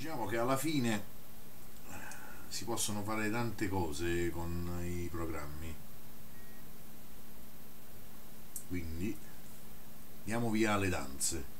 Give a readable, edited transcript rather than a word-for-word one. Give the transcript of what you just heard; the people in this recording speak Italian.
diciamo che alla fine si possono fare tante cose con i programmi, quindi andiamo via alle danze.